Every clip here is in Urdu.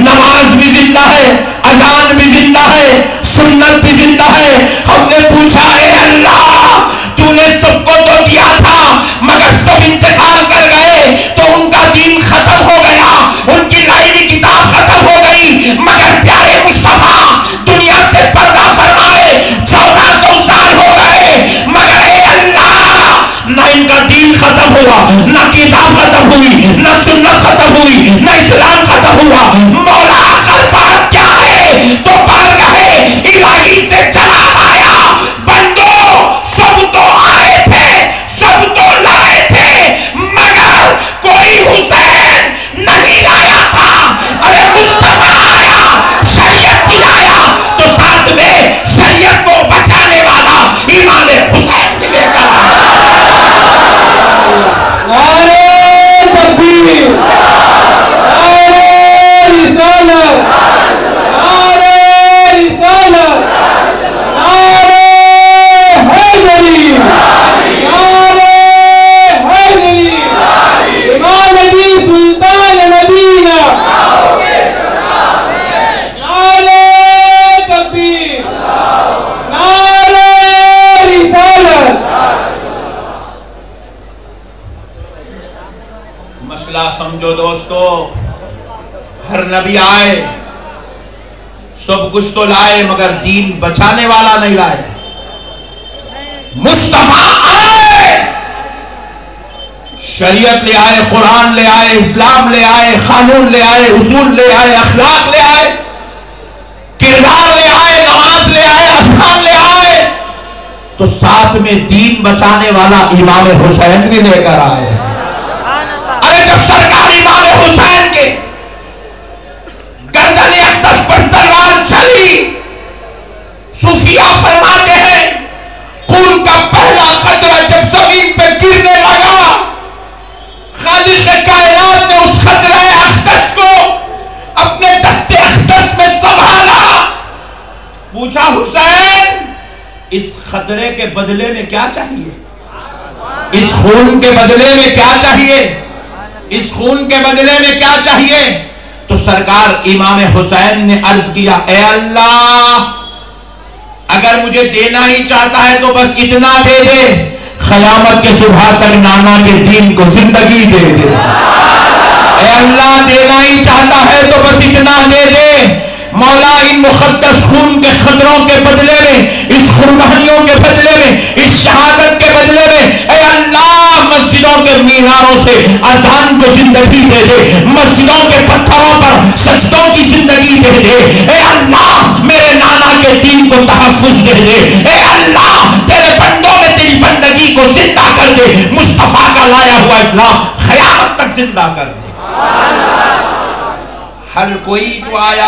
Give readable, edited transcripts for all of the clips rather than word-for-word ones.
نماز بھی زندہ ہے، اذان بھی زندہ ہے، سنت بھی زندہ ہے. ہم نے پوچھا اے اللہ تو نے سب کو تو دیا تھا مگر سب انتقال کر گئے تو ان کا دین ختم ہو گیا، ان کی لائی ہوئی کتاب ختم ہو گئی، مگر پیارے مصطفیٰ دنیا سے پردہ فرمائے 1400 سال ہو گئے مگر اے اللہ نہ ان کا دین ختم ہوا، نہ کتاب ختم ہوئی، نہ سنت ختم ہوئی، نہ اسلام ختم ہوا. مولا آخر بات کیا ہے؟ تو بارگاہ الہی سے جواب آیا بندو سب تو آئے تھے، سب تو لائے تھے مگر کوئی حسین نہیں لایا تھا. ارے مصطفیٰ آیا شریعت پلایا تو ساتھ میں شریعت کو بچانے والا امام حسین بھی لے کر آیا. نعرہ تکبیر، نعرہ رسالت، نعرہ رسالت، نعرہ حیدری، نعرہ حیدری، امام علی سلطان مدینہ، نعرہ تکبیر، نعرہ رسالت. مسئلہ سمجھو دوستو، ہر نبی آئے سب کچھ تو لائے مگر دین بچانے والا نہیں لائے. مصطفیٰ آئے شریعت لے آئے، قرآن لے آئے، اسلام لے آئے، قانون لے آئے، اصول لے آئے، اخلاق لے آئے، کردار لے آئے، نماز لے آئے، اذان لے آئے تو ساتھ میں دین بچانے والا امام حسین بھی لے کر آئے. ارے جب سرکار امام حسین کے گردن اقدس پر تلوار چلی، صوفیہ فرماتے ہیں خون کا پہلا قطرہ جب زمین پہ گرنے لگا خالق کائنات نے اس قطرہ اقدس کو اپنے دست اقدس میں سنبھالا. پوچھا حسین اس قطرے کے بدلے میں کیا چاہیے؟ اس خون کے بدلے میں کیا چاہیے؟ اس خون کے بدلے میں کیا چاہیے؟ تو سرکار امام حسین نے عرض کیا اے اللہ اگر مجھے دینا ہی چاہتا ہے تو بس اتنا دے دے، قیامت کے صبح تک نانا کے دین کو زندگی دے دے. اے اللہ دینا ہی چاہتا ہے تو بس اتنا دے دے، مولا ان مقدس خون کے قطروں کے بدلے میں، اس قربانیوں کے بدلے میں، اس شہادت کے بدلے میں اے اللہ مسجدوں کے میناروں سے اذان کو زندگی دے دے، مسجدوں کے پتھروں پر سجدوں کی زندگی دے دے. اے اللہ میرے نانا کے دین کو تحفظ دے دے. اے اللہ تیرے بندوں میں تیری بندگی کو زندہ کر دے، مصطفیٰ کا لایا ہوا اسلام قیامت تک زندہ کر دے. ہر کوئی تو آیا،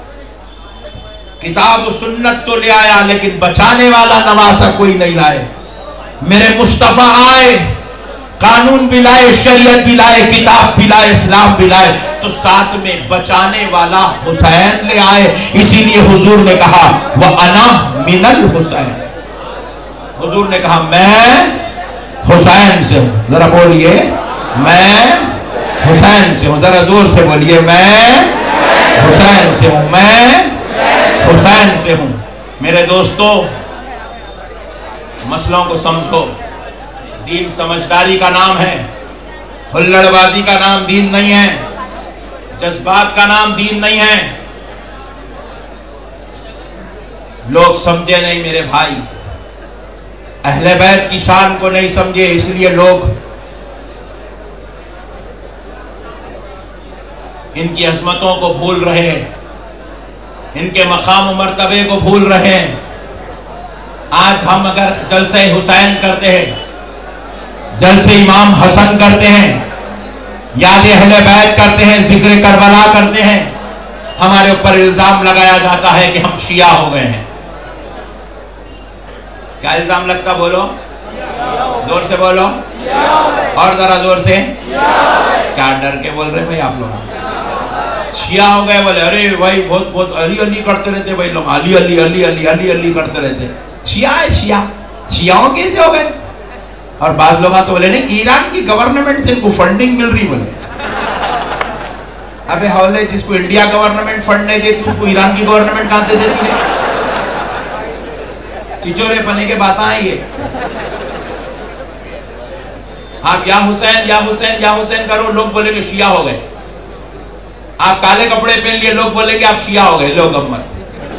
کتاب و سنت تو لے آیا لیکن بچانے والا نواسا کوئی نہیں لائے. میرے مصطفیٰ آئے قانون بھی لائے، شریعت بھی لائے، کتاب بھی لائے، اسلام بھی لائے تو ساتھ میں بچانے والا حسین لے آئے. اسی لیے حضور نے کہا وَأَنَا مِنَ الْحُسَيْنِ، حضور نے کہا میں حسین سے ہوں. ذرا بولیے میں حسین سے ہوں، ذرا زور سے بولیے میں حسین سے ہوں، میں حسین سے ہوں. میرے دوستو مسئلوں کو سمجھو. دین سمجھداری کا نام ہے، ہلڑ بازی کا نام دین نہیں ہے، جذبات کا نام دین نہیں ہے. لوگ سمجھے نہیں میرے بھائی، اہل بیت کی شان کو نہیں سمجھے، اس لیے لوگ ان کی عظمتوں کو بھول رہے ہیں، ان کے مقام و مرتبے کو بھول رہے ہیں. آج ہم اگر جلسہ حسین کرتے ہیں، جلسہ امام حسن کرتے ہیں، یاد اہل بیت کرتے ہیں، ذکر کربلا کرتے ہیں، ہمارے اوپر الزام لگایا جاتا ہے کہ ہم شیعہ ہو گئے ہیں. کیا الزام لگتا؟ بولو زور سے بولو، اور ذرا زور سے. کیا ڈر کے بول رہے بھائی آپ لوگ؟ شیعہ ہو گئے بولے ارے بھائی بہت بہت علی علی کرتے رہتے بھائی لوگ، علی علی علی علی علی علی کرتے رہتے. شیعہ ہے شیعہ، شیعوں کیسے ہو گئے؟ اور بعض لوگ تو بولے نہیں ایران کی گورنمنٹ سے ان کو فنڈنگ مل رہی. بولے ابے حولے، جس کو انڈیا گورنمنٹ فنڈ نہیں دیتی اس کو ایران کی گورنمنٹ کہاں سے دیتی ہے؟ چچورے پنے کے باتیں ہیں یہ. آپ یا حسین یا حسین یا حسین کرو، لوگ بولیں گے شیعہ ہو گئے. آپ کالے کپڑے پہن لیے، لوگ بولیں گے آپ شیعہ ہو گئے. لوگ امت،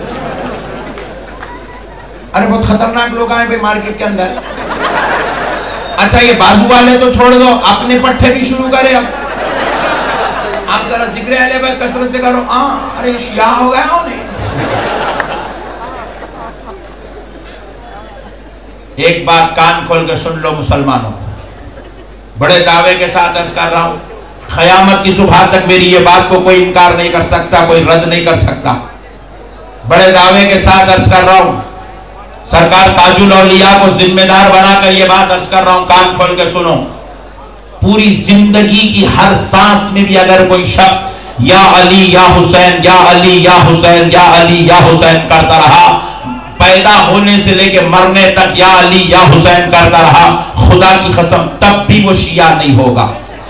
ارے بہت خطرناک لوگ آئے بھائی مارکیٹ کے اندر. اچھا یہ بازو والے تو چھوڑ دو، اپنے پٹھے بھی شروع کرے. اب آپ ذرا ذکر اہل بیت کثرت سے کرو. ارے شیعہ ہو گیا ہو نہیں. ایک بات کان کھول کے سن لو مسلمانوں، بڑے دعوے کے ساتھ عرض کر رہا ہوں، قیامت کی صبح تک میری یہ بات کو کوئی انکار نہیں کر سکتا، کوئی رد نہیں کر سکتا. بڑے دعوے کے ساتھ عرض کر رہا ہوں، سرکار تاج الاولیاء کو ذمہ دار بنا کر یہ بات عرض کر رہا ہوں، کان کھول کے سنو. پوری زندگی کی ہر سانس میں بھی اگر کوئی شخص یا علی یا حسین یا علی یا حسین یا علی یا حسین کرتا رہا، پیدا ہونے سے لے کے مرنے تک یا علی یا حسین کرتا رہا، خدا کی قسم تب بھی وہ شیعہ نہیں ہوگا.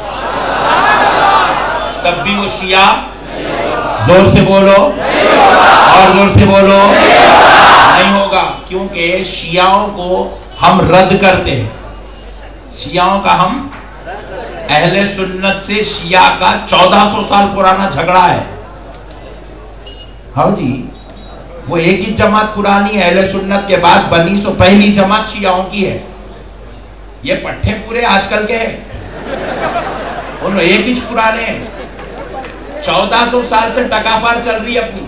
تب بھی وہ شیعہ، زور سے بولو اور زور سے بولو، نہیں ہوگا. کیونکہ شیعوں کو ہم رد کرتے ہیں. شیعوں کا ہم، اہل سنت سے شیعہ کا 1400 سال پرانا جھگڑا ہے. ہاں جی، وہ ایک ہی جماعت پرانی ہے، اہل سنت کے بعد بنی سو پہلی جماعت شیعوں کی ہے. یہ پٹھے پورے آج کل کے ہیں، انہوں ایک ہی پرانے ہیں. 1400 سال سے ٹکافار چل رہی ہے اپنی.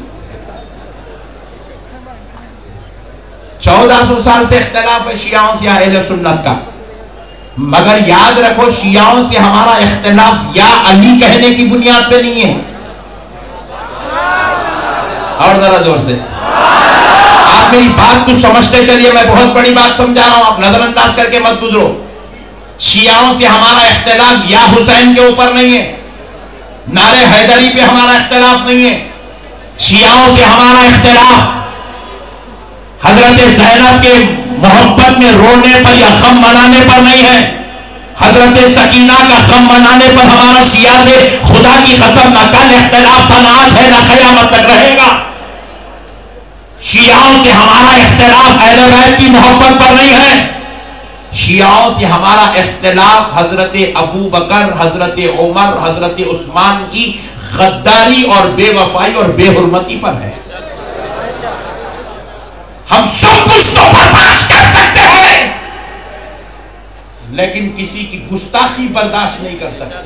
1400 سال سے اختلاف ہے شیعوں سے اہل سنت کا. مگر یاد رکھو شیعوں سے ہمارا اختلاف یا علی کہنے کی بنیاد پہ نہیں ہے. اور ذرا زور سے آپ میری بات کو سمجھتے چلیے، میں بہت بڑی بات سمجھا رہا ہوں، آپ نظر انداز کر کے مت گزرو. شیعوں سے ہمارا اختلاف یا حسین کے اوپر نہیں ہے، نعرے حیدری پہ ہمارا اختلاف نہیں ہے. شیعوں سے ہمارا اختلاف حضرت زینب کے محبت میں رونے پر یا غم منانے پر نہیں ہے. حضرت سکینہ کا غم منانے پر ہمارا شیعہ سے خدا کی قسم نہ کل اختلاف تھا، نہ آج ہے، نہ قیامت تک رہے گا. شیعوں سے ہمارا اختلاف اہل بیت کی محبت پر نہیں ہے. شیعوں سے ہمارا اختلاف حضرت ابو بکر، حضرت عمر، حضرت عثمان کی غداری اور بے وفائی اور بے حرمتی پر ہے. ہم سب کچھ تو برداشت کر سکتے ہیں لیکن کسی کی گستاخی برداشت نہیں کر سکتے.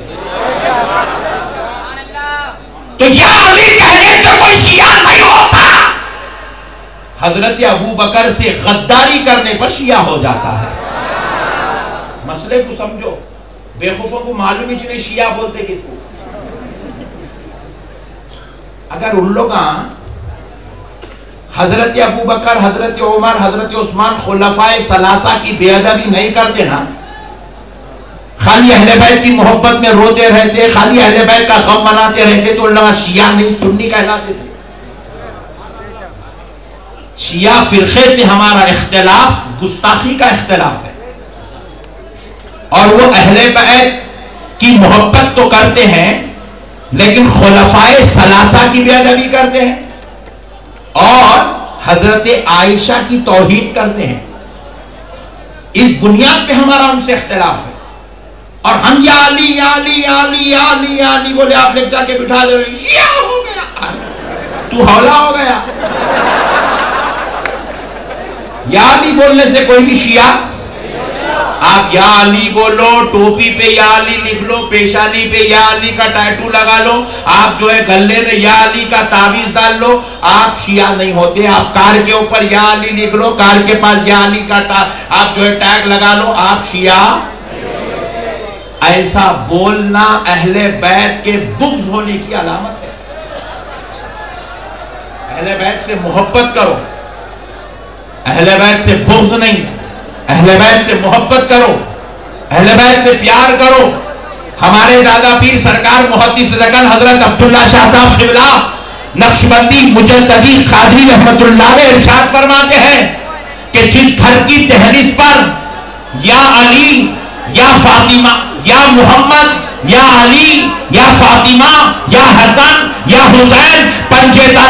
تو یا علی کہنے سے کوئی شیعہ نہیں ہوتا. حضرت ابو بکر سے غداری کرنے پر شیعہ ہو جاتا ہے. مسئلے کو سمجھو، بے خوفوں کو معلوم ہی نہیں شیعہ بولتے کس کو. اگر ان لوگ حضرت ابو بکر، حضرت عمر، حضرت عثمان خلفائے ثلاثہ کی بے ادبی نہیں کرتے نا، خالی اہل بیت کی محبت میں روتے رہتے، خالی اہل بیت کا غم مناتے رہتے، تو اللہ شیعہ نہیں سنی کہلاتے تھے. شیعہ فرقے سے ہمارا اختلاف گستاخی کا اختلاف ہے، اور وہ اہل بیت کی محبت تو کرتے ہیں لیکن خلفائے ثلاثہ کی بے ادبی کرتے ہیں اور حضرت عائشہ کی توہین کرتے ہیں. اس بنیاد پہ ہمارا ان سے اختلاف ہے. اور ہم یا علی یا علی یا علی یا علی یا علی بولے، آپ لے جا کے بٹھا دے، شیعہ ہو گیا، تو حولا ہو گیا. یا علی بولنے سے کوئی بھی شیعہ، آپ یا علی بولو، ٹوپی پہ یا علی لکھ لو، پیشانی پہ یا علی کا ٹیٹو لگا لو، آپ جو ہے گلے میں یا علی کا تعویذ ڈال لو، آپ شیعہ نہیں ہوتے. آپ کار کے اوپر یا علی لکھ لو، کار کے پاس یا علی کا آپ جو ہے ٹیگ لگا لو، آپ شیعہ. ایسا بولنا اہل بیت کے بغض ہونے کی علامت ہے. اہل بیت سے محبت کرو، اہل بیت سے بغض نہیں. اہل بیت سے محبت کرو، اہل بیت سے پیار کرو. ہمارے دادا پیر سرکار محدث لکن حضرت عبداللہ شاہ صاحب قبلہ نقشبندی مجددی قادری رحمت اللہ علیہ ارشاد فرماتے ہیں کہ جس گھر کی دہلیز پر یا علی یا فاطمہ یا محمد یا علی یا فاطمہ یا حسن یا حسین پنجے